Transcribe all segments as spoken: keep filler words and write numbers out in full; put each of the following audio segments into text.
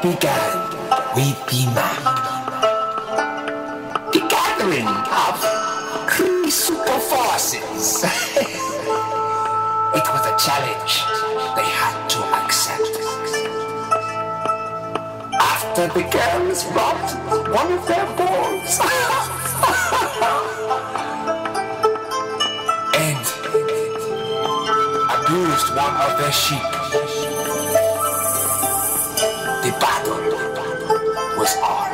began with the map. The gathering of three super forces. It was a challenge they had to accept. After the girls robbed one of their balls and abused one of their sheep, the battle was on.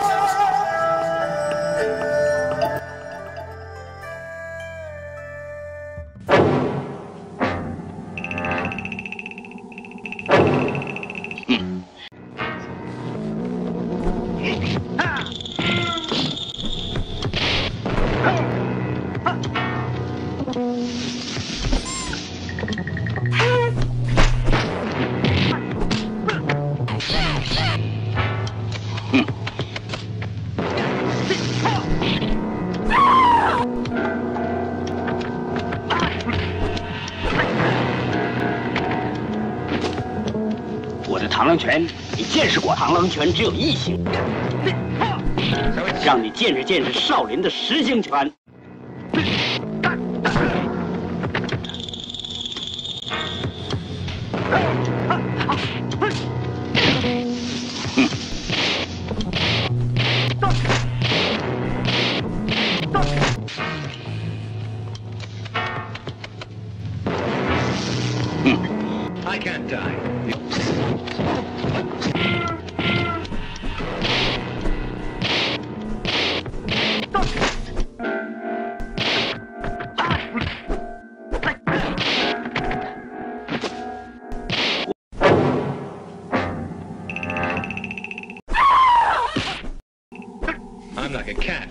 我的螳螂拳，你见识过？螳螂拳只有一型，让你见识见识少林的十形拳。 I can't die. I'm like a cat.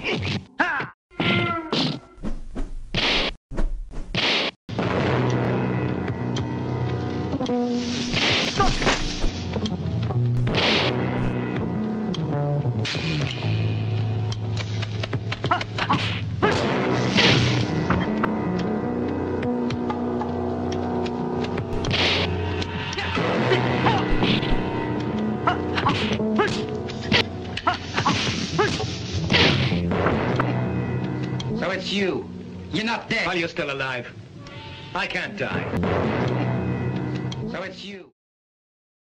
So it's you. You're not dead. Well, you're still alive. I can't die. So it's you.